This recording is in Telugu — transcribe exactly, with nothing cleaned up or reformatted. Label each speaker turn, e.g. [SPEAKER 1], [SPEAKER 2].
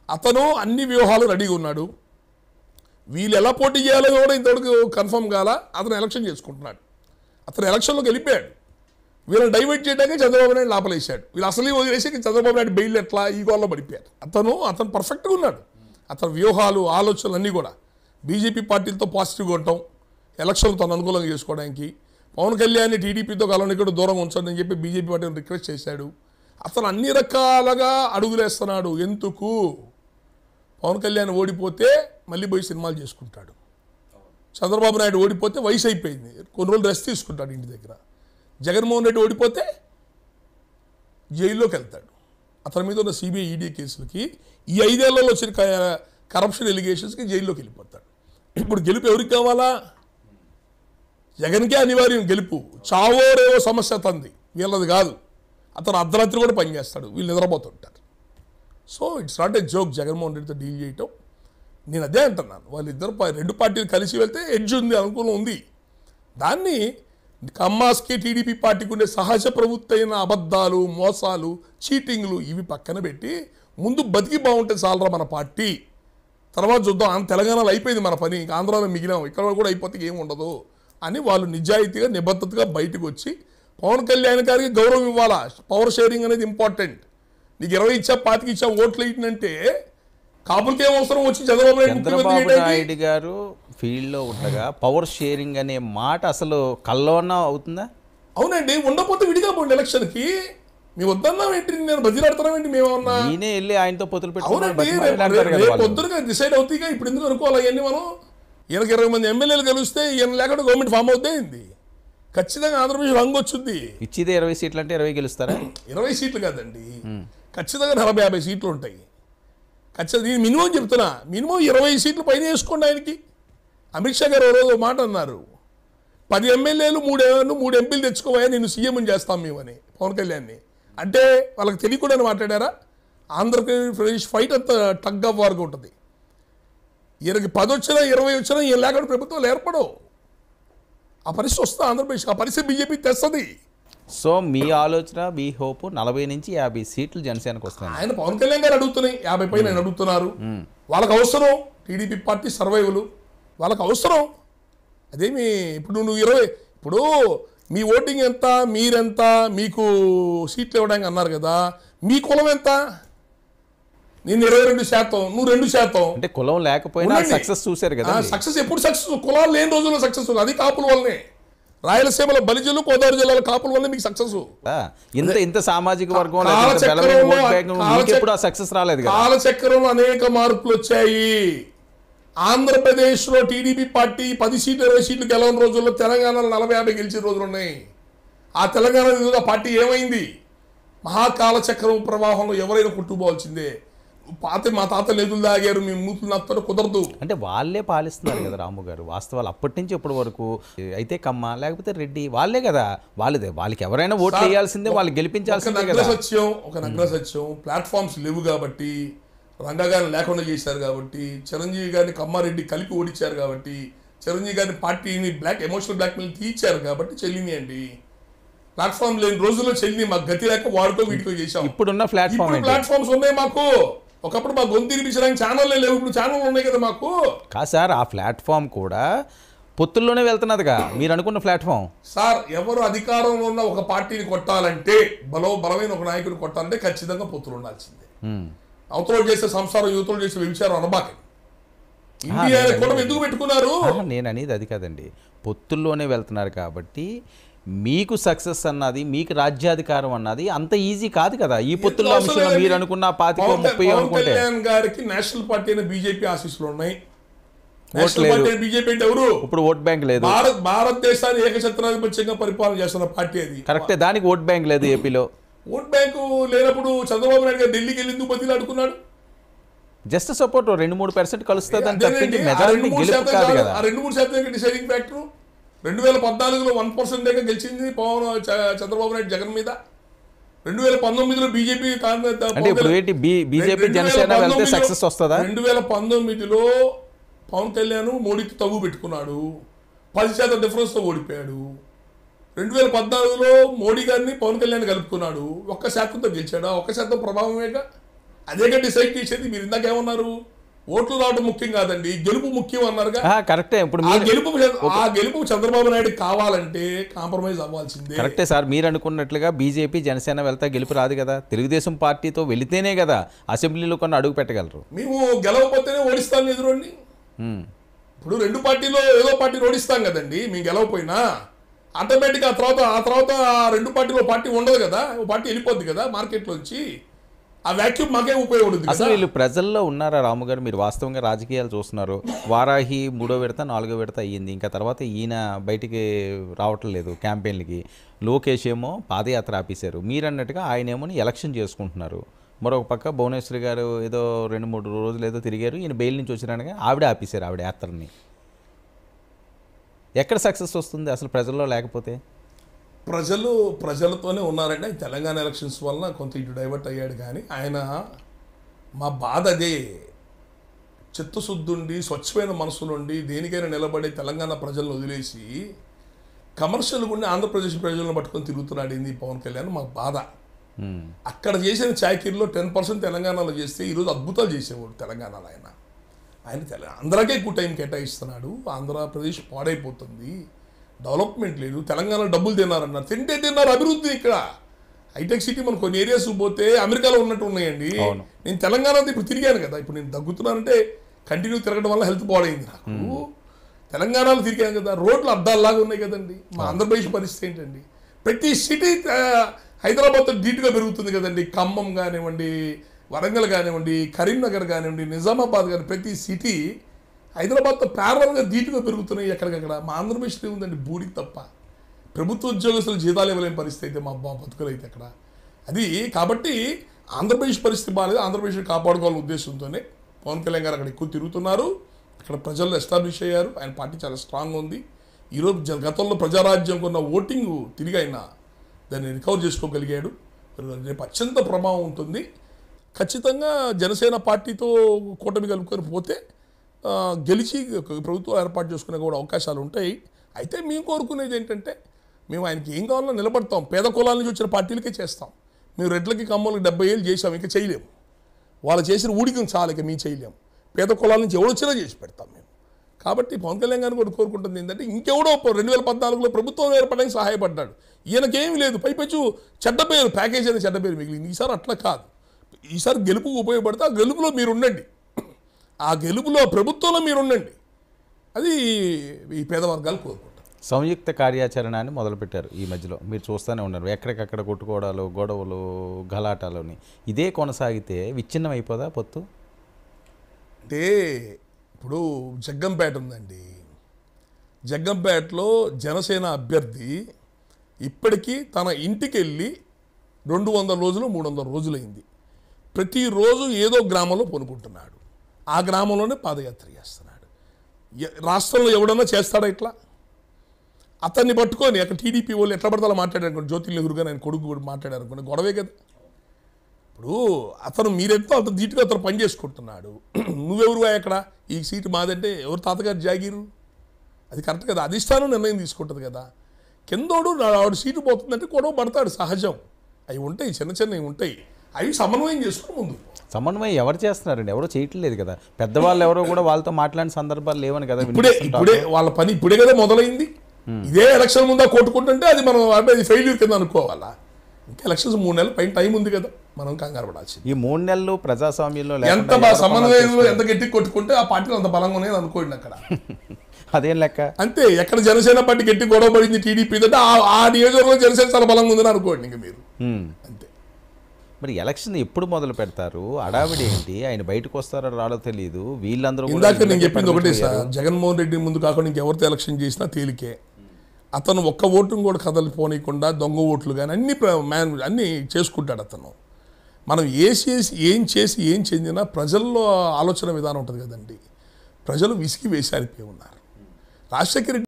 [SPEAKER 1] అతను అన్ని వ్యూహాలు రెడీగా ఉన్నాడు. వీళ్ళు ఎలా పోటీ చేయాలో కూడా ఇంతవరకు కన్ఫర్మ్ కాలా. అతను ఎలక్షన్ చేసుకుంటున్నాడు. అతను ఎలక్షన్లోకి వెళ్ళిపోయాడు. వీళ్ళని డైవర్ట్ చేయడానికి చంద్రబాబు నాయుడు లోపలేసాడు. వీళ్ళు అసలు వదిలేసి చంద్రబాబు నాయుడు బెయిల్ ఎట్లా ఈ గోల్లో పడిపోయారు. అతను అతను పర్ఫెక్ట్గా ఉన్నాడు. అతని వ్యూహాలు ఆలోచనలు అన్నీ కూడా బీజేపీ పార్టీలతో పాజిటివ్గా ఉండటం, ఎలక్షన్లు తను అనుకూలంగా చేసుకోవడానికి, పవన్ కళ్యాణ్ టీడీపీతో కలవనికూడా దూరంగా ఉంచండి అని చెప్పి బీజేపీ పార్టీని రిక్వెస్ట్ చేశాడు. అతను అన్ని రకాలుగా అడుగులేస్తున్నాడు. ఎందుకు? పవన్ కళ్యాణ్ ఓడిపోతే మళ్ళీ పోయి సినిమాలు చేసుకుంటాడు. చంద్రబాబు నాయుడు ఓడిపోతే వయసు అయిపోయింది, కొన్ని రోజులు రెస్ట్ తీసుకుంటాడు ఇంటి దగ్గర. జగన్మోహన్ రెడ్డి ఓడిపోతే జైల్లోకి వెళ్తాడు. అతని మీద ఉన్న సిబిఐ ఈడీ కేసులకి ఈ ఐదేళ్లలో వచ్చిన కరప్షన్ ఎలిగేషన్స్కి జైల్లోకి వెళ్ళిపోతాడు. ఇప్పుడు గెలుపు ఎవరికి కావాలా? జగన్కే అనివార్యం గెలుపు. చావోరేవో సమస్య తంది, వీళ్ళది కాదు. అతను అర్ధరాత్రి కూడా పనిచేస్తాడు, వీళ్ళు నిద్రపోతుంటారు. So it's not a joke Jaganmohan రెడ్డితో డీల్ చేయటం. నేను అదే అంటున్నాను, వాళ్ళిద్దరు రెండు పార్టీలు కలిసి వెళ్తే ఎడ్జ్ ఉంది, అనుకూలం ఉంది. దాన్ని కమ్మాస్కి టీడీపీ పార్టీకి ఉండే సహజ ప్రభుత్వమైన అబద్ధాలు, మోసాలు, చీటింగ్లు ఇవి పక్కన పెట్టి ముందు బతికి బాగుంటే చాలరా మన పార్టీ, తర్వాత చూద్దాం. తెలంగాణలో అయిపోయింది మన పని, ఇంకా ఆంధ్రాలో మిగిలాం, ఇక్కడ కూడా అయిపోతే ఏం ఉండదు అని వాళ్ళు నిజాయితీగా నిబద్ధతగా బయటకు వచ్చి పవన్ కళ్యాణ్ గారికి గౌరవం ఇవ్వాలా. పవర్ షేరింగ్ అనేది ఇంపార్టెంట్. నీకు ఇరవై ఇచ్చా పాతికి ఇచ్చా ఓట్లు వేయటంటే కాపులకి ఏం అవసరం వచ్చి చంద్రబాబు
[SPEAKER 2] చంద్రబాబు నాయుడు గారు ఫీల్డ్లో ఉండగా పవర్ షేరింగ్ అనే మాట అసలు కల్లోన అవుతుందా?
[SPEAKER 1] అవునండి, ఉండకపోతే విడిగా పోండి ఎలక్షన్కి. మేము వద్దన్నాం ఏంటి, నేను బదిలాడుతున్నాం ఏంటి మేమన్నా?
[SPEAKER 2] నేనే వెళ్ళి ఆయనతో పొత్తులు
[SPEAKER 1] పెట్టుకున్నాను. పొద్దునగా డిసైడ్ అవుతాయిగా, ఇప్పుడు ఎందుకు అనుకోవాలి అవన్నీ మనం? ఈయనకి ఇరవై మంది ఎమ్మెల్యేలు కలిస్తే ఈయన లేకుండా గవర్నమెంట్ ఫామ్ అవుతాయింది. ఖచ్చితంగా ఆంధ్రప్రదేశ్ రంగు వచ్చింది.
[SPEAKER 2] ఇచ్చేదే ఇరవై సీట్లు అంటే ఇరవై గెలుస్తారా?
[SPEAKER 1] ఇరవై సీట్లు కాదండి, ఖచ్చితంగా నలభై యాభై సీట్లు ఉంటాయి. ఖచ్చితంగా నేను మినిమం చెప్తున్నా, మినిమం ఇరవై సీట్లు పైన వేసుకోండి ఆయనకి. అమిత్ షా గారు ఓ రోజు మాట అన్నారు, పది ఎమ్మెల్యేలు మూడు మూడు ఎంపీలు తెచ్చుకోవా నేను సీఎం చేస్తాం మేమని పవన్ కళ్యాణ్ని. అంటే వాళ్ళకి తెలియకుండా మాట్లాడారా? ఆంధ్రప్రదేశ్ ఫైట్ అంత టగ్ ఆఫ్ వార్గా ఉంటుంది. ఈయనకి పది వచ్చినా ఇరవై వచ్చినా ఈయన లేకుండా ప్రభుత్వాలు ఏర్పడవు. ఆ పరిస్థితి వస్తుంది ఆంధ్రప్రదేశ్, ఆ పరిస్థితి బీజేపీ తెస్తుంది.
[SPEAKER 2] సో మీ ఆలోచన, మీ హోప్ నలభై నుంచి యాభై సీట్లు జనసేనకు వస్తాయి.
[SPEAKER 1] ఆయన పవన్ కళ్యాణ్ గారు అడుగుతున్నాయి, యాభై పైన ఆయన అడుగుతున్నారు. వాళ్ళకి అవసరం టీడీపీ పార్టీ సర్వైవల్, వాళ్ళకి అవసరం. అదేమి ఇప్పుడు నువ్వు ఇరవై, ఇప్పుడు మీ ఓటింగ్ ఎంత, మీరెంత, మీకు సీట్లు ఇవ్వడానికి అన్నారు కదా, మీ కులం ఎంత? నేను ఇరవై రెండు శాతం, నువ్వు రెండు శాతం.
[SPEAKER 2] అంటే కులం లేకపోయినా సక్సెస్ చూశారు కదా.
[SPEAKER 1] సక్సెస్ ఎప్పుడు సక్సెస్? కులాలు లేని రోజుల్లో సక్సెస్, అది కాపుల వల్లనే. రాయలసీమలో బలిజలు, గోదావరి జిల్లాలో కాపుల వల్ల మీకు సక్సెస్.
[SPEAKER 2] ఇంత ఇంత సామాజిక వర్గం సక్సెస్ రాలేదు.
[SPEAKER 1] కాలచక్రంలో అనేక మార్పులు వచ్చాయి. ఆంధ్రప్రదేశ్లో టీడీపీ పార్టీ పది సీట్లు ఇరవై సీట్లు గెలవని రోజుల్లో తెలంగాణలో నలభై యాభై గెలిచిన రోజులు ఉన్నాయి. ఆ తెలంగాణ పార్టీ ఏమైంది? మహాకాలచక్రం ప్రవాహంలో ఎవరైనా కొట్టుకోవాల్సిందే. పాత మా తాతలు ఎదురు దాగారు, మేము మూతులు నత్తరు, కుదరదు.
[SPEAKER 2] అంటే వాళ్ళే పాలిస్తున్నారు కదా రాము గారు, వాస్తవాలు అప్పటి నుంచి ఇప్పటి వరకు. అయితే కమ్మ లేకపోతే రెడ్డి వాళ్ళే కదా, వాళ్ళదే. వాళ్ళకి ఎవరైనా ఓటు వేయాల్సిందే, వాళ్ళు గెలిపించాల్సిందే కదా.
[SPEAKER 1] సత్యం ఒక నగ్న సత్యం, ప్లాట్ఫామ్స్ లేవు కాబట్టి, రంగా గారిని లేకుండా చేశారు కాబట్టి, చిరంజీవి గారిని కమ్మారెడ్డి కలిపి ఓడించారు కాబట్టి, చిరంజీవి గారిని పార్టీని బ్లాక్ ఎమోషనల్ బ్లాక్మెయిల్ తీర్చారు కాబట్టి చెల్లిని అండి. ప్లాట్ఫామ్ లేని రోజుల్లో చెల్లిని మాకు గతి లేక వాడుకో వీటితో చేశాం.
[SPEAKER 2] ఇప్పుడున్న ప్లాట్ఫామ్
[SPEAKER 1] ప్లాట్ఫామ్స్ ఉన్నాయి మాకు. ఒకప్పుడు మా గొంతు తినిపించడానికి ఛానల్ లేవు, ఇప్పుడు ఛానల్ ఉన్నాయి కదా మాకు.
[SPEAKER 2] కాదు సార్, ఆ ప్లాట్ఫామ్ కూడా పొత్తుల్లోనే వెళ్తున్నదిగా మీరు అనుకున్న ప్లాట్ఫామ్.
[SPEAKER 1] సార్, ఎవరు అధికారంలో ఉన్న ఒక పార్టీని కొట్టాలంటే, బలో బలమైన ఒక నాయకుడిని కొట్టాలంటే ఖచ్చితంగా పొత్తులు ఉండాల్సిందే. అవతల చేసే సంసారం, యువతలు చేసే విచారం అనబాకండి. ఇండియా కూడా ఎందుకు పెట్టుకున్నారు?
[SPEAKER 2] నేను అనేది అది కాదండి, పొత్తుల్లోనే వెళ్తున్నారు కాబట్టి మీకు సక్సెస్ అన్నది, మీకు రాజ్యాధికారం అన్నది అంత ఈజీ కాదు కదా. ఈ పొత్తుల్లో అంశంలో మీరు అనుకున్న పాతికో ముప్పై అనుకుంటే
[SPEAKER 1] గారికి నేషనల్ పార్టీ అయిన బీజేపీ ఆశీస్సులు ఉన్నాయి.
[SPEAKER 2] బీజేపీ ఎవరు ఇప్పుడు ఓట్ బ్యాంక్ లేదు.
[SPEAKER 1] భారత్ భారతదేశాన్ని ఏకఛత్రాధిపత్యంగా పరిపాలన చేస్తున్న పార్టీ అది.
[SPEAKER 2] కరెక్టే, దానికి ఓట్ బ్యాంక్ లేదు ఏపీలో.
[SPEAKER 1] ఓట్ బ్యాంకు లేనప్పుడు చంద్రబాబు నాయుడు గారు ఢిల్లీకి వెళ్ళి ఎందుకు బదిలీ అడుగున్నాడు?
[SPEAKER 2] జస్ట్ సపోర్ట్ రెండు మూడు పర్సెంట్ కలుస్తుంది అని తప్పించి మెజారిటీ గెలుపు కాదు కదా.
[SPEAKER 1] ఆ రెండు మూడు శాతం డిసైడింగ్ ఫ్యాక్టర్. రెండు వేల పద్నాలుగులో వన్ పర్సెంట్ దగ్గర గెలిచింది పవన్ చంద్రబాబు నాయుడు జగన్ మీద. రెండు వేల పంతొమ్మిదిలో బీజేపీ
[SPEAKER 2] సక్సెస్ వస్తుందా?
[SPEAKER 1] రెండు వేల పంతొమ్మిదిలో పవన్ కళ్యాణ్ మోడీకి తగ్గు పెట్టుకున్నాడు, పది శాతం డిఫరెన్స్తో ఓడిపోయాడు. రెండు వేల పద్నాలుగులో మోడీ గారిని పవన్ కళ్యాణ్ కలుపుకున్నాడు, ఒక్క శాతంతో గెలిచాడు. ఒక్క శాతం ప్రభావమేగా. అదేగా డిసైడ్ చేసేది. మీరు ఇందాక ఏమన్నారు, ఓట్లు రావడం ముఖ్యం కాదండి, గెలుపు ముఖ్యం అన్నారుగా.
[SPEAKER 2] కరెక్టే. ఇప్పుడు
[SPEAKER 1] ఆ గెలుపు ఆ గెలుపు చంద్రబాబు నాయుడు కావాలంటే కాంప్రమైజ్ అవ్వాల్సిందే.
[SPEAKER 2] కరెక్టే సార్, మీరు అనుకున్నట్లుగా బీజేపీ జనసేన వెళ్తా గెలుపు రాదు కదా. తెలుగుదేశం పార్టీతో వెళితేనే కదా అసెంబ్లీలో కొన్ని అడుగు పెట్టగలరు.
[SPEAKER 1] మేము గెలవకపోతేనే ఓడిస్తాం ఎదురోడిని. ఇప్పుడు రెండు పార్టీలో ఏదో పార్టీని ఓడిస్తాం కదండి. మేము గెలవపోయినా ఆటోమేటిక్గా ఆ తర్వాత ఆ తర్వాత ఆ రెండు పార్టీలో పార్టీ ఉండదు కదా, ఓ పార్టీ వెళ్ళిపోద్ది కదా మార్కెట్లోంచి. ఆ వ్యాక్యూమ్ మాకే ఉపయోగపడుతుంది.
[SPEAKER 2] అసలు వీళ్ళు ప్రజల్లో ఉన్నారా రాము గారు? మీరు వాస్తవంగా రాజకీయాలు చూస్తున్నారు. వారాహి మూడో విడత నాలుగో విడత అయ్యింది, ఇంకా తర్వాత ఈయన బయటికి రావటం లేదు క్యాంపెయిన్లకి. లోకేష్ ఏమో పాదయాత్ర ఆపేశారు, మీరన్నట్టుగా ఆయన ఏమో ఎలక్షన్ చేసుకుంటున్నారు. మరొక పక్క భువనేశ్వరి గారు ఏదో రెండు మూడు రోజులు ఏదో తిరిగారు, ఈయన బెయిల్ నుంచి వచ్చినాక ఆవిడ ఆపేశారు ఆవిడ యాత్రని. ఎక్కడ సక్సెస్ వస్తుంది అసలు ప్రజల్లో లేకపోతే?
[SPEAKER 1] ప్రజలు ప్రజలతోనే ఉన్నారండి. ఆయన తెలంగాణ ఎలక్షన్స్ వలన కొంత ఇటు డైవర్ట్ అయ్యాడు, కానీ ఆయన మా బాధ అదే. చిత్తశుద్ధుండి స్వచ్ఛమైన మనసులుండి దేనికైనా నిలబడే తెలంగాణ ప్రజలను వదిలేసి కమర్షియల్ గుండి ఆంధ్రప్రదేశ్ ప్రజలను పట్టుకొని తిరుగుతున్నాడు ఏంది పవన్ కళ్యాణ్. మాకు బాధ. అక్కడ చేసిన చాకిరీలో టెన్ పర్సెంట్ తెలంగాణలో చేస్తే ఈరోజు అద్భుతాలు చేసేవాడు తెలంగాణలో. ఆయన ఆయన తెల ఆంధ్రాకే ఎక్కువ టైం కేటాయిస్తున్నాడు. ఆంధ్రప్రదేశ్ పాడైపోతుంది, డెవలప్మెంట్ లేదు. తెలంగాణ డబ్బులు తిన్నారన్నారు, తింటే తిన్నారు. అభివృద్ధి ఇక్కడ హైటెక్ సిటీ మనం కొన్ని ఏరియాస్ పోతే అమెరికాలో ఉన్నట్టు ఉన్నాయండి. నేను తెలంగాణ ఇప్పుడు తిరిగాను కదా, ఇప్పుడు నేను తగ్గుతున్నానంటే కంటిన్యూ తిరగడం వల్ల హెల్త్ పాడైంది నాకు. తెలంగాణలో తిరిగాను కదా, రోడ్లు అద్దాల్లాగా ఉన్నాయి కదండి. మా ఆంధ్రప్రదేశ్ పరిస్థితి ఏంటండి? ప్రతి సిటీ హైదరాబాద్తో ధీటుగా పెరుగుతుంది కదండి. ఖమ్మం కానివ్వండి, వరంగల్ కానివ్వండి, కరీంనగర్ కానివ్వండి, నిజామాబాద్ కానీ ప్రతి సిటీ హైదరాబాద్తో ప్యారల్గా ధీటుగా పెరుగుతున్నాయి ఎక్కడికక్కడ. మా ఆంధ్రప్రదేశ్ ఉందండి బూడికి తప్ప. ప్రభుత్వ ఉద్యోగస్తులు జీతాలు ఇవ్వలేని పరిస్థితి అయితే మా అబ్బా బతుకులు అయితే అక్కడ. అది కాబట్టి ఆంధ్రప్రదేశ్ పరిస్థితి బాగాలేదు. ఆంధ్రప్రదేశ్ కాపాడుకోవాలనే ఉద్దేశంతోనే పవన్ కళ్యాణ్ గారు అక్కడ ఎక్కువ తిరుగుతున్నారు. అక్కడ ప్రజలు ఎస్టాబ్లిష్ అయ్యారు. ఆయన పార్టీ చాలా స్ట్రాంగ్ ఉంది. ఈరోజు గతంలో ప్రజారాజ్యం కొన్న ఓటింగ్ తిరిగి ఆయన దాన్ని రికవర్ చేసుకోగలిగాడు. రేపు అత్యంత ప్రభావం ఉంటుంది. ఖచ్చితంగా జనసేన పార్టీతో కూటమి కలుపుకొని పోతే గెలిచి ప్రభుత్వం ఏర్పాటు చేసుకునే కూడా అవకాశాలు ఉంటాయి. అయితే మేము కోరుకునేది ఏంటంటే, మేము ఆయనకి ఏం కావాలో నిలబడతాం. పేద కులాల నుంచి వచ్చిన పార్టీలకే చేస్తాం. మేము రెడ్లకి కమ్మలకి డెబ్బై ఏళ్ళు చేసాం, ఇంకా చేయలేము. వాళ్ళు చేసిన ఊడికం చాలు, ఇక మేము చేయలేము. పేద కులాల నుంచి ఎవడొచ్చినా చేసి పెడతాం మేము. కాబట్టి పవన్ కళ్యాణ్ గారిని కూడా కోరుకుంటుంది ఏంటంటే, ఇంకెవడో రెండు వేల పద్నాలుగులో ప్రభుత్వం ఏర్పడడానికి సహాయపడ్డాడు. ఈయనకేమీ లేదు, పైపెచ్చు చెడ్డ పేరు, ప్యాకేజ్ అనేది చెడ్డ పేరు మిగిలింది. ఈసారి అట్లా కాదు. ఈసారి గెలుపుకు ఉపయోగపడితే ఆ గెలుపులో మీరు ఉండండి, ఆ గెలుపులో ప్రభుత్వంలో మీరు ఉండండి. అది ఈ పేద వర్గాలు కోరుకుంటారు.
[SPEAKER 2] సంయుక్త కార్యాచరణని మొదలుపెట్టారు ఈ మధ్యలో, మీరు చూస్తూనే ఉన్నారు. ఎక్కడికక్కడ కొట్టుకోవడాలు, గొడవలు, గలాటాలని. ఇదే కొనసాగితే విచ్ఛిన్నం అయిపోదా పొత్తు?
[SPEAKER 1] అంటే ఇప్పుడు జగ్గంపేట ఉందండి, జగ్గంపేటలో జనసేన అభ్యర్థి ఇప్పటికీ తన ఇంటికి వెళ్ళి రెండు వందల రోజులు మూడు వందల రోజులైంది. ప్రతిరోజు ఏదో గ్రామంలో పొనుకుంటున్నాడు. ఆ గ్రామంలోనే పాదయాత్ర చేస్తున్నాడు. రాష్ట్రంలో ఎవడన్నా చేస్తాడా ఇట్లా? అతన్ని పట్టుకొని అక్కడ టీడీపీ వాళ్ళు ఎట్లా పడతా మాట్లాడారు అనుకోండి, జ్యోతి నెహ్రూ గారు ఆయన కొడుకు కూడా మాట్లాడారు అనుకోండి, గొడవే కదా. ఇప్పుడు అతను మీరెంతో అంత ధీటుగా అతను పని చేసుకుంటున్నాడు. నువ్వెవరు అక్కడ? ఈ సీటు మాదంటే ఎవరు తాతగారు జాగీరు? అది కరెక్ట్ కదా, అధిష్టానం నిర్ణయం తీసుకుంటుంది కదా. కిందోడు ఆవిడ సీటు పోతుందంటే గొడవ పడతాడు, సహజం. అవి ఉంటాయి, చిన్న చిన్నవి ఉంటాయి. అవి సమన్వయం చేసుకుని ముందు.
[SPEAKER 2] సమన్వయం ఎవరు చేస్తున్నారండి? ఎవరో చేయట్లేదు కదా. పెద్దవాళ్ళు ఎవరో కూడా వాళ్ళతో మాట్లాడిన సందర్భాలు లేవని కదా.
[SPEAKER 1] ఇప్పుడే ఇప్పుడే వాళ్ళ పని ఇప్పుడే కదా మొదలైంది. ఇదే ఎలక్షన్ ముందా కొట్టుకుంటుంటే అది మనం అది ఫెయిల్యూర్ కింద అనుకోవాలా? ఇంకా ఎలక్షన్స్ మూడు నెలలు పైన టైం ఉంది కదా, మనం కంగారు పడాల్సింది.
[SPEAKER 2] ఈ మూడు నెలలు ప్రజాస్వామ్యంలో
[SPEAKER 1] ఎంత సమన్వయంలో ఎంత గట్టి కొట్టుకుంటే ఆ పార్టీలో అంత బలంగా ఉన్నాయి అనుకోండి అక్కడ.
[SPEAKER 2] అదేం లెక్క.
[SPEAKER 1] అంతే, ఎక్కడ జనసేన పార్టీ గట్టి గొడవ పడింది టీడీపీ అంటే ఆ నియోజకవర్గంలో జనసేన చాలా బలంగా ఉందని అనుకోండి ఇంకా మీరు. అంతే.
[SPEAKER 2] మరి ఎలక్షన్ ఎప్పుడు మొదలు పెడతారు? అడావిడి ఏంటి? ఆయన బయటకు వస్తారో రాడో తెలియదు. వీళ్ళందరూ
[SPEAKER 1] ఇందాక నేను చెప్పింది ఒకటే సార్, జగన్మోహన్ రెడ్డి ముందు కాకుండా ఇంకెవరితో ఎలక్షన్ చేసినా తేలికే. అతను ఒక్క ఓటును కూడా కదలిపోనీయకుండా దొంగ ఓట్లు కానీ అన్ని మ్యాన్ అన్నీ చేసుకుంటాడు అతను. మనం ఏ చేసి ఏం చేసి ఏం చెందినా ప్రజల్లో ఆలోచన విధానం ఉంటుంది కదండి. ప్రజలు విసిగి వేసారిపోయి ఉన్నారు. రాజశేఖర రెడ్డి